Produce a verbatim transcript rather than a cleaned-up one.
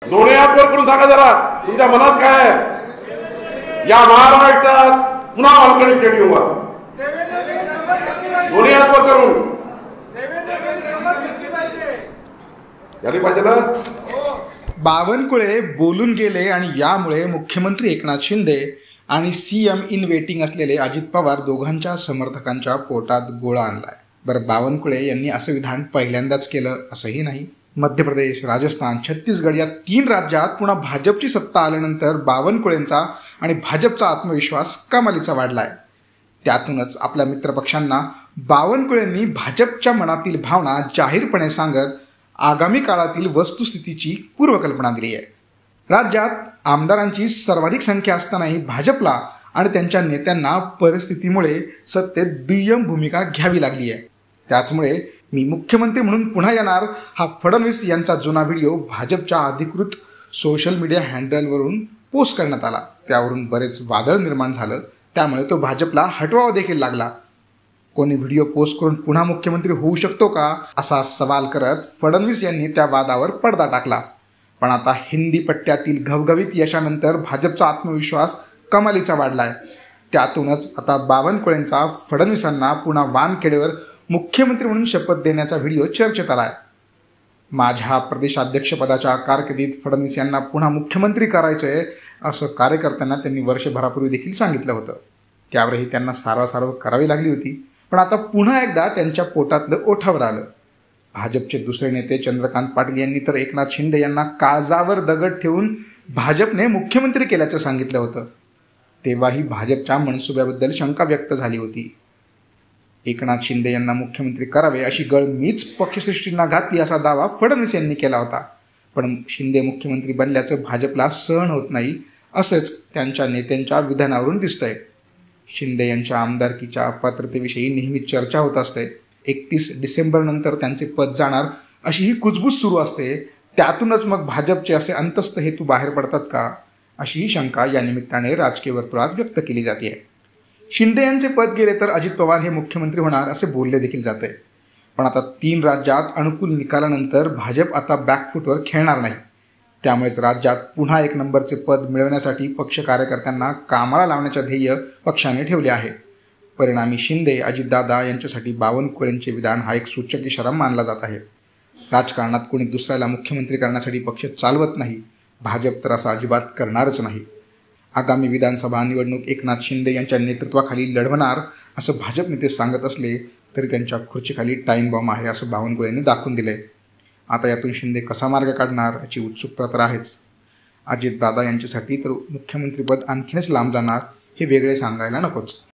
दोन्ही हात वर करून सांगा जरा तुमच्या मनात काय आहे। या महाराष्ट्रात पुन्हा वानखेडे स्टेडियमवर दोन्ही हात वर करून झाली पाहिजे ना। बावनकुळे बोलून गेले आणि यामुळे मुख्यमंत्री एकनाथ शिंदे आणि सीएम इन वेटिंग असलेले अजित पवार दोघांच्या समर्थकांच्या पोटात गोळा आणलाय। बरं, बावनकुळे यांनी असं विधान पहिल्यांदाच केलं असंही नाही। मध्य प्रदेश, राजस्थान, छत्तीसगड या तीन राज्यात पुन्हा भाजपची सत्ता आल्यानंतर बावनकुळेंचा आणि भाजपचा आत्मविश्वास कमालीचा वाढलाय। त्यातूनच आपल्या मित्रपक्षांना बावनकुळेंनी भाजपच्या मनातील भावना जाहीरपणे सांगत आगामी काळातील वस्तुस्थितीची पूर्वकल्पना दिली आहे। राज्यात आमदारांची सर्वाधिक संख्या असतानाही भाजपला आणि त्यांच्या नेत्यांना परिस्थितीमुळे सत्तेत दुय्यम भूमिका घ्यावी लागली आहे। त्याचमुळे मी मुख्यमंत्री म्हणून पुन्हा येणार हा फडणवीस यांचा जुना व्हिडिओ भाजपच्या अधिकृत सोशल मीडिया हँडलवरून पोस्ट करण्यात आला। त्यावरून बरेच वादळ निर्माण झालं, त्यामुळे तो भाजपला हटवावा देखील लागला। कोणी व्हिडिओ पोस्ट करून पुन्हा मुख्यमंत्री होऊ शकतो का असा सवाल करत फडणवीस यांनी त्या वादावर पडदा टाकला। पण आता हिंदी पट्ट्यातील घवघवीत यशानंतर भाजपचा आत्मविश्वास कमालीचा वाढलाय। त्यातूनच आता बावनकुळेंचा फडणवीसांना पुन्हा वानखेडेवर मुख्यमंत्री म्हणून शपथ देण्याचा व्हिडिओ चर्चेत आलाय। माझ्या प्रदेशाध्यक्षपदाच्या कारकिर्दीत फडणवीस यांना पुन्हा मुख्यमंत्री करायचंय असं कार्यकर्त्यांना त्यांनी वर्षभरापूर्वी देखील सांगितलं होतं। त्यावरही त्यांना सारवासारव करावी लागली होती, पण आता पुन्हा एकदा त्यांच्या पोटातलं ओठावर आलं। भाजपचे दुसरे नेते चंद्रकांत पाटील यांनी तर एकनाथ शिंदे यांना काळजावर दगड ठेवून भाजपने मुख्यमंत्री केल्याचं सांगितलं होतं। तेव्हाही भाजपच्या मनसुब्याबद्दल शंका व्यक्त झाली होती। एकनाथ शिंदे यांना मुख्यमंत्री करावे अशी गळ मीच पक्षश्रेष्ठींना घातली असा दावा फडणवीस यांनी केला होता। पण शिंदे मुख्यमंत्री बनल्याचं भाजपला सहन होत नाही असंच त्यांच्या नेत्यांच्या विधानावरून दिसतंय। शिंदे यांच्या आमदारकीच्या अपात्रतेविषयी नेहमी चर्चा होत असते। एकतीस डिसेंबर नंतर त्यांचे पद जाणार अशी ही कुजबूज सुरू असते। त्यातूनच मग भाजपचे असे अंतस्थ हेतू बाहेर पडतात का अशीही शंका या निमित्ताने राजकीय वर्तुळात व्यक्त केली जाते। शिंदे यांचे पद गेले तर अजित पवार हे मुख्यमंत्री होणार असे बोलले देखील जाते। पण आता तीन राज्यात अनुकूल निकालानंतर भाजप आता बॅकफूटवर खेळणार नाही। त्यामुळेच राज्यात पुन्हा एक नंबरचे पद मिळवण्यासाठी पक्ष कार्यकर्त्यांना कामाला लावण्याचे ध्येय पक्षाने ठेवले आहे। परिणामी शिंदे, अजितदादा यांच्यासाठी बावनकुळेंचे विधान हा एक सूचक इशारा मानला जात आहे। राजकारणात कोणी दुसऱ्याला मुख्यमंत्री करण्यासाठी पक्ष चालवत नाही, भाजप तर असं अजिबात करणारच नाही। आगामी विधानसभा निवडणूक एकनाथ शिंदे यांच्या नेतृत्वाखाली लढवणार असं भाजप नेते सांगत असले तरी त्यांच्या खुर्चीखाली टाईम बॉम्ब आहे असं बावनकुळेंनी दाखवून दिले। आता यातून शिंदे कसा मार्ग काढणार याची उत्सुकता तर आहेच। अजितदादा यांच्यासाठी तर मुख्यमंत्रीपद आणखीनच लांब जाणार हे वेगळे सांगायला नकोच।